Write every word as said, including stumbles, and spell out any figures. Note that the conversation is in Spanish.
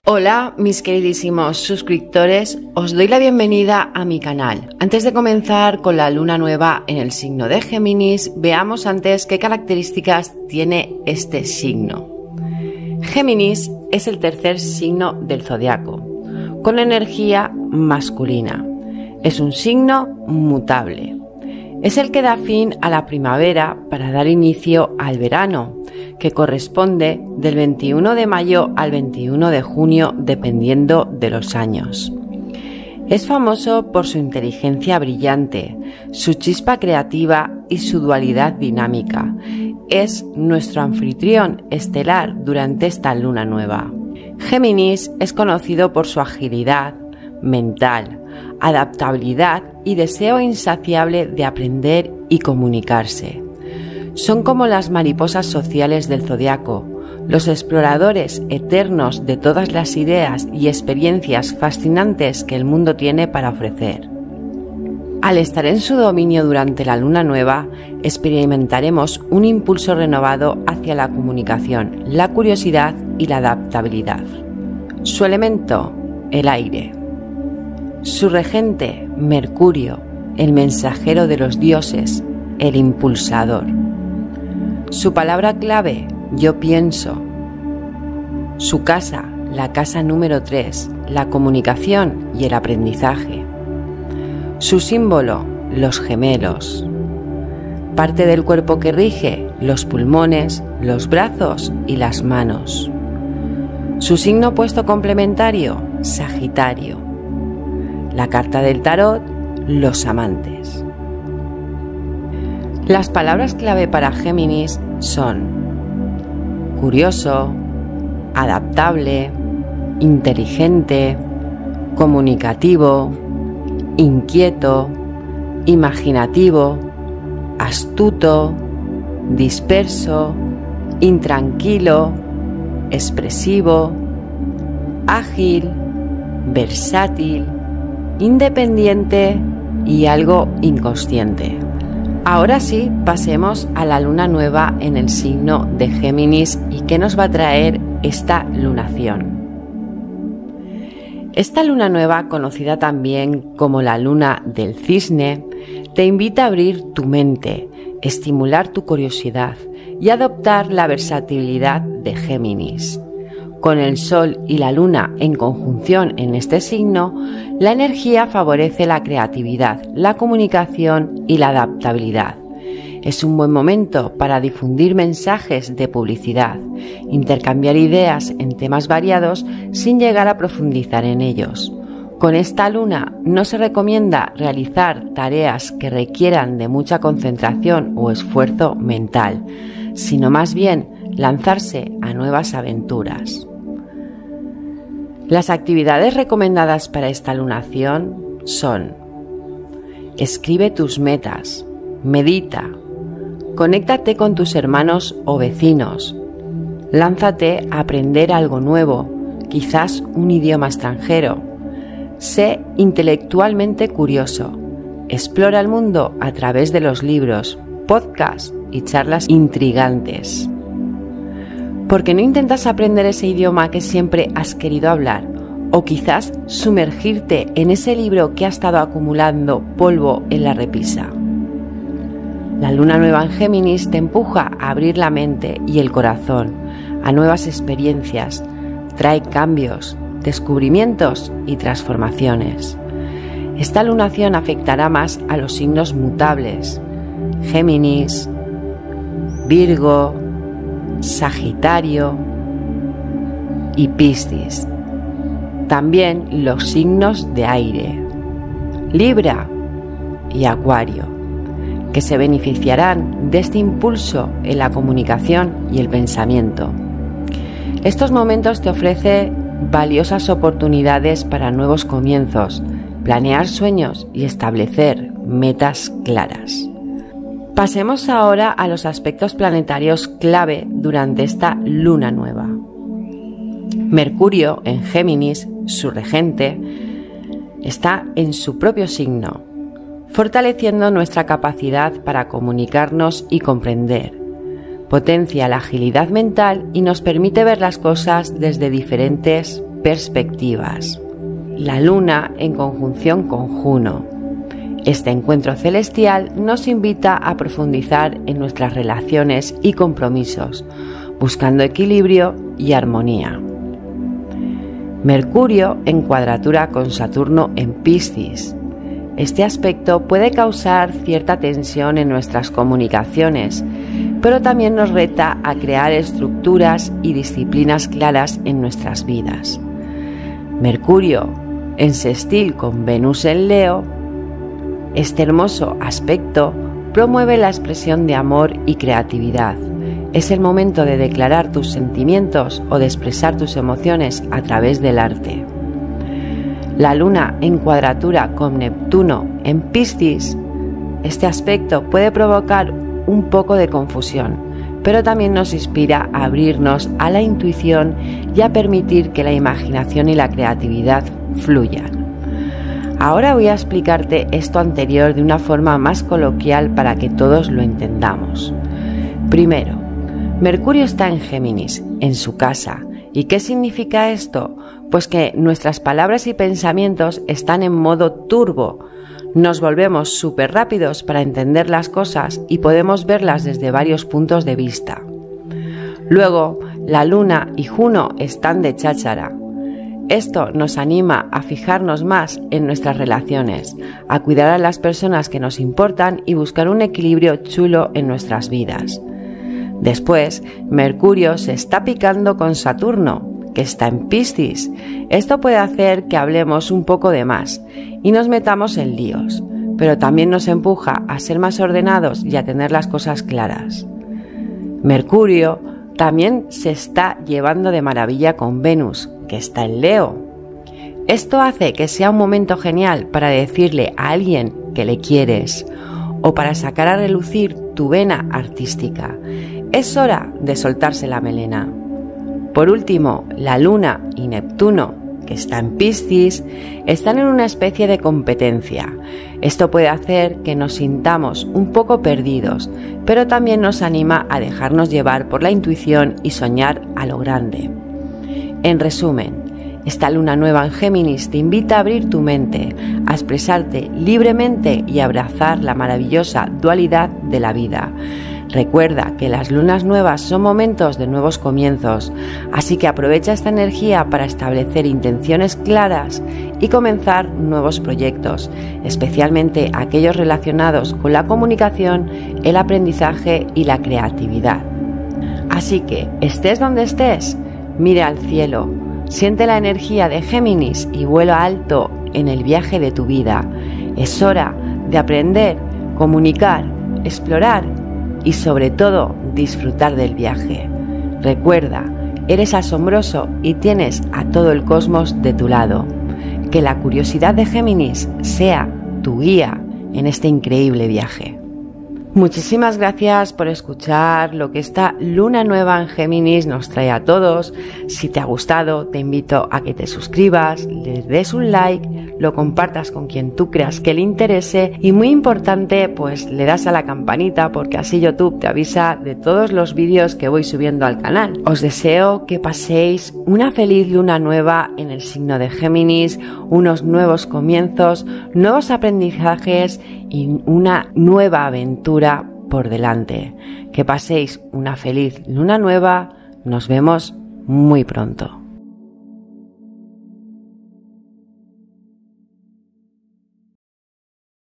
Hola mis queridísimos suscriptores, os doy la bienvenida a mi canal. Antes de comenzar con la luna nueva en el signo de Géminis, veamos antes qué características tiene este signo. Géminis es el tercer signo del zodiaco, con energía masculina. Es un signo mutable. Es el que da fin a la primavera para dar inicio al verano, que corresponde del veintiuno de mayo al veintiuno de junio dependiendo de los años. Es famoso por su inteligencia brillante, su chispa creativa y su dualidad dinámica. Es nuestro anfitrión estelar durante esta luna nueva. Géminis es conocido por su agilidad mental, adaptabilidad y deseo insaciable de aprender y comunicarse. Son como las mariposas sociales del zodiaco, los exploradores eternos de todas las ideas y experiencias fascinantes que el mundo tiene para ofrecer. Al estar en su dominio durante la luna nueva, experimentaremos un impulso renovado hacia la comunicación, la curiosidad y la adaptabilidad. Su elemento, el aire. Su regente, Mercurio, el mensajero de los dioses, el impulsador. Su palabra clave, yo pienso. Su casa, la casa número tres, la comunicación y el aprendizaje. Su símbolo, los gemelos. Parte del cuerpo que rige, los pulmones, los brazos y las manos. Su signo opuesto complementario, Sagitario. La carta del tarot, los amantes. Las palabras clave para Géminis son curioso, adaptable, inteligente, comunicativo, inquieto, imaginativo, astuto, disperso, intranquilo, expresivo, ágil, versátil, independiente y algo inconsciente. Ahora sí, pasemos a la luna nueva en el signo de Géminis y qué nos va a traer esta lunación. Esta luna nueva, conocida también como la luna del cisne, te invita a abrir tu mente, estimular tu curiosidad y adoptar la versatilidad de Géminis. Con el Sol y la Luna en conjunción en este signo, la energía favorece la creatividad, la comunicación y la adaptabilidad. Es un buen momento para difundir mensajes de publicidad, intercambiar ideas en temas variados sin llegar a profundizar en ellos. Con esta luna no se recomienda realizar tareas que requieran de mucha concentración o esfuerzo mental, sino más bien lanzarse a nuevas aventuras. Las actividades recomendadas para esta lunación son: escribe tus metas, medita, conéctate con tus hermanos o vecinos, lánzate a aprender algo nuevo, quizás un idioma extranjero, sé intelectualmente curioso, explora el mundo a través de los libros, podcasts y charlas intrigantes. ¿Por qué no intentas aprender ese idioma que siempre has querido hablar? O quizás sumergirte en ese libro que ha estado acumulando polvo en la repisa. La luna nueva en Géminis te empuja a abrir la mente y el corazón a nuevas experiencias, trae cambios, descubrimientos y transformaciones. Esta lunación afectará más a los signos mutables: Géminis, Virgo, Sagitario y Piscis. También los signos de aire, Libra y Acuario, que se beneficiarán de este impulso en la comunicación y el pensamiento. Estos momentos te ofrecen valiosas oportunidades para nuevos comienzos, planear sueños y establecer metas claras. Pasemos ahora a los aspectos planetarios clave durante esta luna nueva. Mercurio en Géminis, su regente, está en su propio signo, fortaleciendo nuestra capacidad para comunicarnos y comprender. Potencia la agilidad mental y nos permite ver las cosas desde diferentes perspectivas. La luna en conjunción con Juno. Este encuentro celestial nos invita a profundizar en nuestras relaciones y compromisos, buscando equilibrio y armonía. Mercurio en cuadratura con Saturno en Piscis. Este aspecto puede causar cierta tensión en nuestras comunicaciones, pero también nos reta a crear estructuras y disciplinas claras en nuestras vidas. Mercurio en sextil con Venus en Leo. Este hermoso aspecto promueve la expresión de amor y creatividad. Es el momento de declarar tus sentimientos o de expresar tus emociones a través del arte. La luna en cuadratura con Neptuno en Piscis. Este aspecto puede provocar un poco de confusión, pero también nos inspira a abrirnos a la intuición y a permitir que la imaginación y la creatividad fluyan. Ahora voy a explicarte esto anterior de una forma más coloquial para que todos lo entendamos. Primero, Mercurio está en Géminis, en su casa. ¿Y qué significa esto? Pues que nuestras palabras y pensamientos están en modo turbo. Nos volvemos súper rápidos para entender las cosas y podemos verlas desde varios puntos de vista. Luego, la Luna y Juno están de cháchara. Esto nos anima a fijarnos más en nuestras relaciones, a cuidar a las personas que nos importan y buscar un equilibrio chulo en nuestras vidas. Después, Mercurio se está picando con Saturno, que está en Piscis. Esto puede hacer que hablemos un poco de más y nos metamos en líos, pero también nos empuja a ser más ordenados y a tener las cosas claras. Mercurio también se está llevando de maravilla con Venus, que está en Leo. Esto hace que sea un momento genial para decirle a alguien que le quieres o para sacar a relucir tu vena artística. Es hora de soltarse la melena. Por último, la Luna y Neptuno, que está en Piscis, están en una especie de competencia. Esto puede hacer que nos sintamos un poco perdidos, pero también nos anima a dejarnos llevar por la intuición y soñar a lo grande. En resumen, esta luna nueva en Géminis te invita a abrir tu mente, a expresarte libremente y a abrazar la maravillosa dualidad de la vida. Recuerda que las lunas nuevas son momentos de nuevos comienzos, así que aprovecha esta energía para establecer intenciones claras y comenzar nuevos proyectos, especialmente aquellos relacionados con la comunicación, el aprendizaje y la creatividad. Así que, estés donde estés, mira al cielo, siente la energía de Géminis y vuela alto en el viaje de tu vida. Es hora de aprender, comunicar, explorar y sobre todo disfrutar del viaje. Recuerda, eres asombroso y tienes a todo el cosmos de tu lado. Que la curiosidad de Géminis sea tu guía en este increíble viaje. Muchísimas gracias por escuchar lo que esta luna nueva en Géminis nos trae a todos. Si te ha gustado, te invito a que te suscribas, le des un like, lo compartas con quien tú creas que le interese y muy importante, pues le das a la campanita porque así YouTube te avisa de todos los vídeos que voy subiendo al canal. Os deseo que paséis una feliz luna nueva en el signo de Géminis, unos nuevos comienzos, nuevos aprendizajes y una nueva aventura por delante. Que paséis una feliz luna nueva. Nos vemos muy pronto.